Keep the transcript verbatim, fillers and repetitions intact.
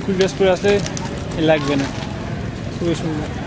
School dress পরে আসলে লাগবে না, খুবই সুন্দর।